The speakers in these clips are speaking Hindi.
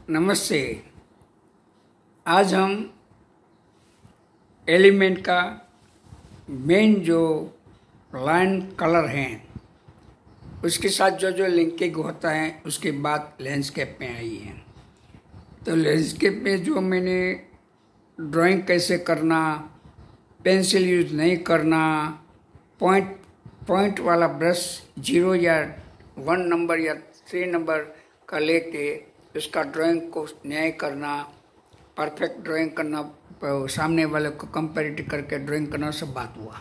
नमस्ते। आज हम एलिमेंट का मेन जो लाइन कलर हैं उसके साथ जो जो लिंकिंग होता है उसके बाद लैंडस्केप में आई है। तो लैंडस्केप में जो मैंने ड्राइंग कैसे करना, पेंसिल यूज नहीं करना, पॉइंट वाला ब्रश 0 या 1 नंबर या 3 नंबर का लेके उसका ड्राइंग को न्याय करना, परफेक्ट ड्राइंग करना, सामने वाले को कंपैरेटिव करके ड्राइंग करना, सब बात हुआ।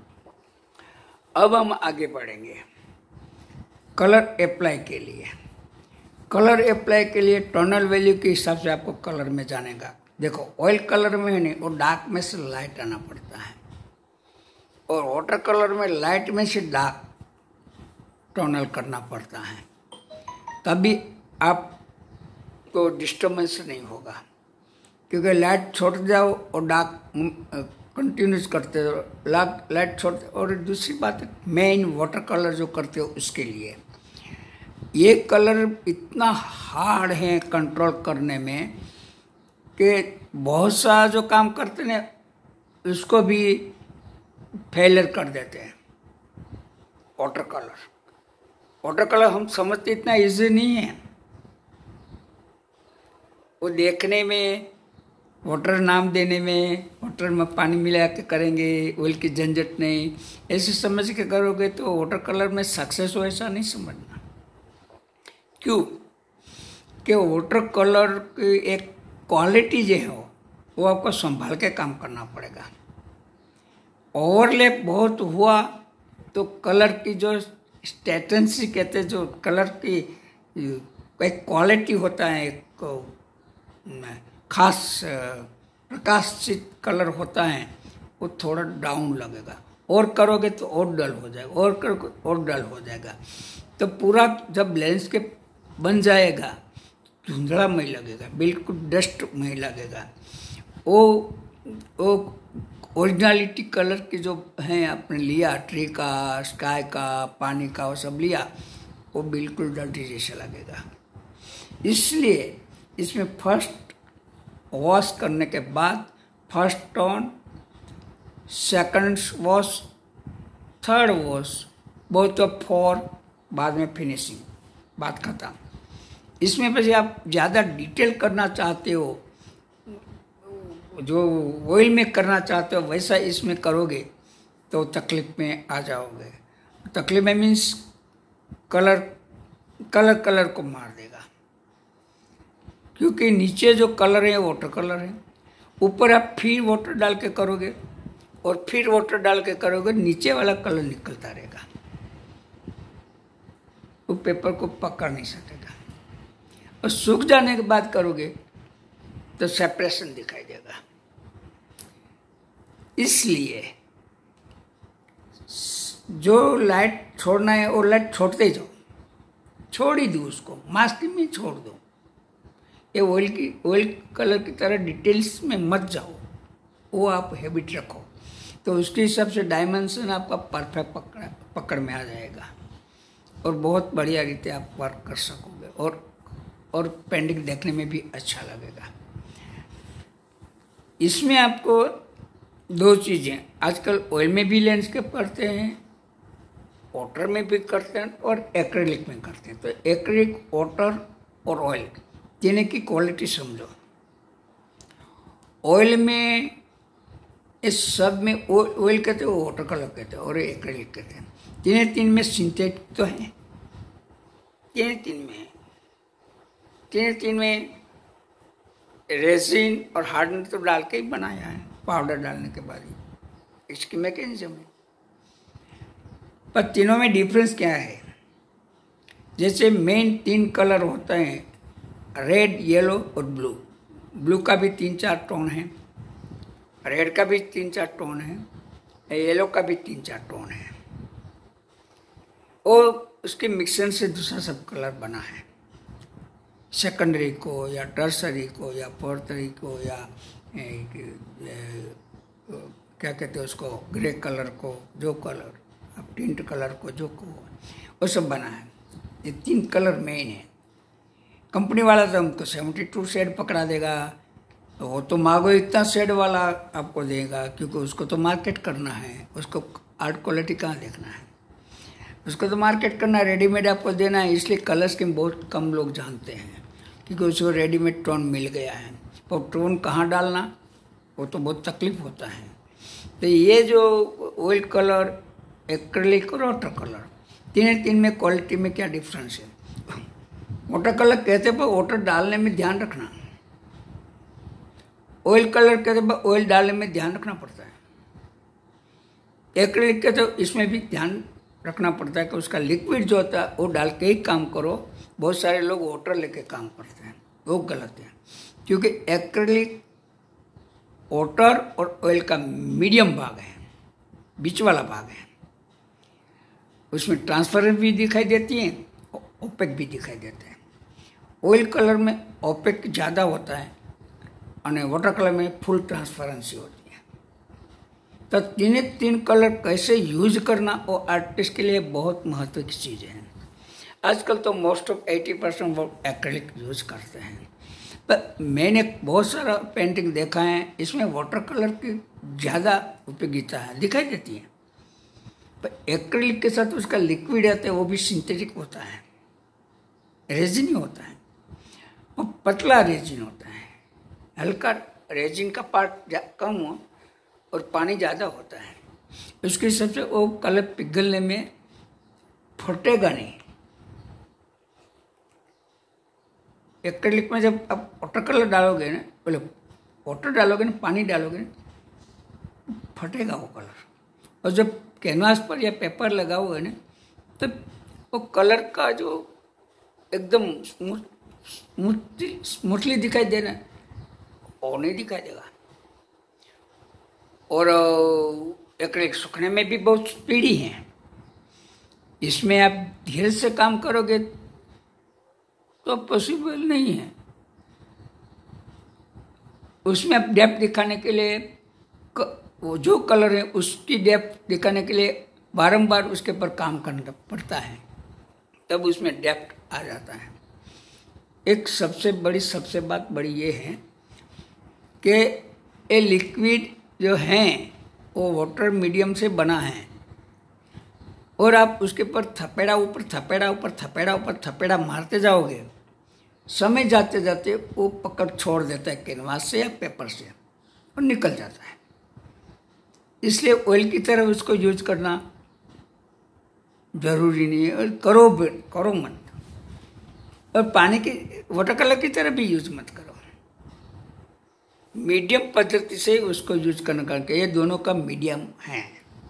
अब हम आगे बढ़ेंगे कलर अप्लाई के लिए। कलर अप्लाई के लिए टोनल वैल्यू के हिसाब से आपको कलर में जानेगा। देखो, ऑयल कलर में है नहीं, वो डार्क में से लाइट आना पड़ता है, और वाटर कलर में लाइट में से डार्क टोनल करना पड़ता है, तभी आपको डिस्टर्बेंस नहीं होगा। क्योंकि लाइट छोड़ जाओ और डार्क कंटिन्यूस करते हो, लाइट छोड़ते। और दूसरी बात, मेन वाटर कलर जो करते हो उसके लिए ये कलर इतना हार्ड है कंट्रोल करने में कि बहुत सा जो काम करते हैं उसको भी फेलियर कर देते हैं। वाटर कलर हम समझते इतना इजी नहीं है। वो देखने में, वाटर नाम देने में, वाटर में पानी मिला के करेंगे, ऑयल की झंझट नहीं, ऐसे समझ के करोगे तो वाटर कलर में सक्सेस हो, ऐसा नहीं समझना। क्यों? कि वाटर कलर की एक क्वालिटी जो है वो आपको संभाल के काम करना पड़ेगा। ओवरलैप बहुत हुआ तो कलर की जो स्टेटेंसी कहते हैं, जो कलर की एक क्वालिटी होता है, एक खास प्रकाशित कलर होता है, वो थोड़ा डाउन लगेगा। और करोगे तो और डल हो जाएगा, और करोगे और डल हो जाएगा। तो पूरा जब लैंडस्केप बन जाएगा धुंधलामय लगेगा, बिल्कुल डस्टमय लगेगा। वो ओरिजिनलिटी कलर की जो हैं आपने लिया, ट्री का, स्काई का, पानी का, वो सब लिया, वो बिल्कुल डर्टी जैसा लगेगा। इसलिए इसमें फर्स्ट वॉश करने के बाद first tone, second wash, third wash, both of 4, बाद में फिनिशिंग, बात खत्म। इसमें बस आप ज़्यादा डिटेल करना चाहते हो, जो ऑयल में करना चाहते हो वैसा इसमें करोगे तो तकलीफ में आ जाओगे। तकलीफ में मीन्स कलर को मार देगा। क्योंकि नीचे जो कलर है वाटर कलर है, ऊपर आप फिर वाटर डाल के करोगे और फिर वाटर डाल के करोगे, नीचे वाला कलर निकलता रहेगा, वो पेपर को पकड़ नहीं सकेगा। और सूख जाने के बाद करोगे तो सेपरेशन दिखाई देगा। इसलिए जो लाइट छोड़ना है वो लाइट छोड़ते जाओ, छोड़ ही दो, उसको मास्किंग में छोड़ दो। ये ऑयल कलर की तरह डिटेल्स में मत जाओ, वो आप हैबिट रखो, तो उसके हिसाब से डायमेंशन आपका परफेक्ट पकड़ में आ जाएगा और बहुत बढ़िया रीते आप वर्क कर सकोगे, और पेंटिंग देखने में भी अच्छा लगेगा। इसमें आपको 2 चीज़ें, आजकल ऑयल में भी लैंडस्केप करते हैं, वाटर में भी करते हैं और एक्रेलिक में करते हैं। तो एक्रेलिक, वाटर और ऑयल, तीनों की क्वालिटी समझो। ऑयल में इस सब में ऑयल कहते हैं, वाटर कलर कहते हैं और एक्रेलिक कहते हैं। तीन में सिंथेटिक तो है, तीन में रेजिन और हार्डनर तो डाल के ही बनाया है, पाउडर डालने के बाद ही इसकी मैकेनिज्म है। पर तीनों में डिफरेंस क्या है? जैसे मेन 3 कलर होते हैं, रेड, येलो और ब्लू। ब्लू का भी 3-4 टोन है, रेड का भी 3-4 टोन है, येलो का भी 3-4 टोन है, और उसके मिक्सर से दूसरा सब कलर बना है। सेकेंडरी को या टर्सरी को या फोर्थरी को या क्या कहते हैं उसको, ग्रे कलर को, जो कलर अब टिंट कलर को, जो को वो सब बना है। ये 3 कलर मेन है। कंपनी वाला तो हमको 72 शेड पकड़ा देगा, तो वो तो मांगो इतना शेड वाला आपको देगा, क्योंकि उसको तो मार्केट करना है, उसको आर्ट क्वालिटी कहाँ देखना है, उसको तो मार्केट करना है, रेडीमेड आपको देना है। इसलिए कलर स्कीम बहुत कम लोग जानते हैं, क्योंकि उसको रेडीमेड टोन मिल गया है, और टोन कहाँ डालना वो तो बहुत तकलीफ होता है। तो ये जो ऑयल कलर, एक्रेलिक और वाटर कलर, तीन में क्वालिटी में क्या डिफरेंस है। वाटर कलर कहते पर वाटर डालने में ध्यान रखना, ऑयल कलर कहते पर ऑयल डालने में ध्यान रखना पड़ता है। एक्रेलिक के तो इसमें भी ध्यान रखना पड़ता है कि उसका लिक्विड जो होता है वो डाल के ही काम करो। बहुत सारे लोग वाटर लेके काम करते हैं, वो गलत है, क्योंकि एक्रेलिक वाटर और ऑयल का मीडियम भाग है, बीच वाला भाग है। उसमें ट्रांसपेरेंट भी दिखाई देती है, ओपेक भी दिखाई देता है। ऑयल कलर में ओपेक ज़्यादा होता है और वाटर कलर में फुल ट्रांसपेरेंसी होती है। तो तीन कलर कैसे यूज करना वो आर्टिस्ट के लिए बहुत महत्व की चीज़ है। आजकल तो मोस्ट ऑफ 80% वो एक्रेलिक यूज करते हैं, पर मैंने बहुत सारा पेंटिंग देखा है, इसमें वाटर कलर की ज़्यादा उपयोगिता है, दिखाई देती है। पर एक्रेलिक के साथ उसका लिक्विड आता है, वो भी सिंथेटिक होता है, रेजिन होता है, वो पतला रेजिन होता है, हल्का रेजिन का पार्ट कम हो और पानी ज़्यादा होता है। उसके हिसाब से वो कलर पिघलने में फटेगा नहीं। एक्रेलिक में जब आप वाटर कलर डालोगे ना, पहले वाटर डालोगे ना, पानी डालोगे ना, फटेगा वो कलर। और जब कैनवास पर या पेपर लगाओगे ना, तब वो कलर का जो एकदम स्मूथली दिखाई देना, वो नहीं दिखाई देगा। और एक्रेलिक सूखने में भी बहुत स्पीडी है, इसमें आप धीरे से काम करोगे तो पॉसिबल नहीं है। उसमें आप डेप्थ दिखाने के लिए वो जो कलर है उसकी डेप्थ दिखाने के लिए बारंबार उसके ऊपर काम करना पड़ता है, तब उसमें डेप्थ आ जाता है। एक सबसे बात बड़ी ये है कि ये लिक्विड जो है वो वाटर मीडियम से बना है, और आप उसके ऊपर थपेड़ा मारते जाओगे, समय जाते जाते वो पकड़ छोड़ देता है कैनवास से या पेपर से और निकल जाता है। इसलिए ऑयल की तरह उसको यूज करना जरूरी नहीं है, और करो मत। और पानी की वाटर कलर की तरह भी यूज मत करो, मीडियम पद्धति से उसको यूज करना करके, ये दोनों का मीडियम है।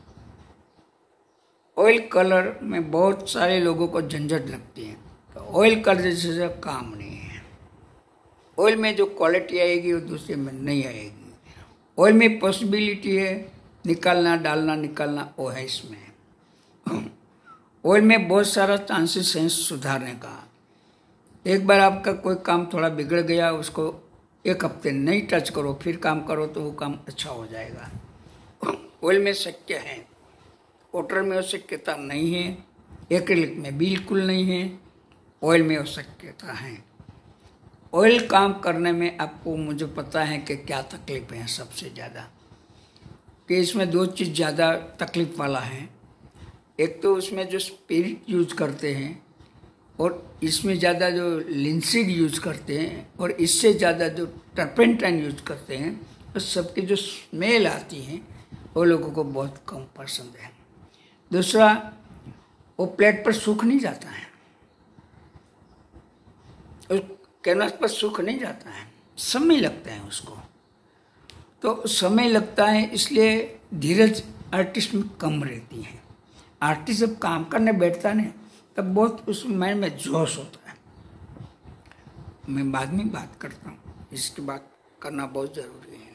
ऑयल कलर में बहुत सारे लोगों को झंझट लगती है, तो ऑयल कलर जैसे काम नहीं है। ऑयल में जो क्वालिटी आएगी वो दूसरे में नहीं आएगी। ऑयल में पॉसिबिलिटी है निकालना डालना निकालना, वो है इसमें। ऑयल में बहुत सारा चांसेस हैं सुधारने का। एक बार आपका कोई काम थोड़ा बिगड़ गया, उसको एक हफ्ते नहीं टच करो, फिर काम करो तो वो काम अच्छा हो जाएगा। ऑयल में शक्य है, वाटर में आवश्यकता नहीं है, एक्रेलिक में बिल्कुल नहीं है, ऑयल में आवश्यकता है। ऑयल काम करने में आपको मुझे पता है कि क्या तकलीफ है सबसे ज़्यादा, कि इसमें दो चीज़ ज़्यादा तकलीफ वाला है। एक तो उसमें जो स्पिरिट यूज करते हैं, और इसमें ज़्यादा जो लिंसीड यूज करते हैं, और इससे ज़्यादा जो टर्पेंटाइन यूज करते हैं, तो सबकी जो स्मेल आती है वो लोगों को बहुत कम पसंद है। दूसरा, वो प्लेट पर सूख नहीं जाता है, उस कैनवास पर सूख नहीं जाता है, समय लगता है उसको। तो समय लगता है, इसलिए धीरज आर्टिस्ट में कम रहती है। आर्टिस्ट जब काम करने बैठता है ना, तब बहुत उस माइंड में जोश होता है। मैं बाद में बात करता हूँ, इसकी बात करना बहुत ज़रूरी है।